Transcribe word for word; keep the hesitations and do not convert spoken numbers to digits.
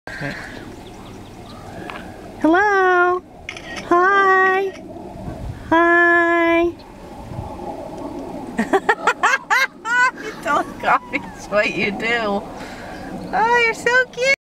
Okay. Hello. Hi. Hi. You don't copy what you do. Oh, you're so cute.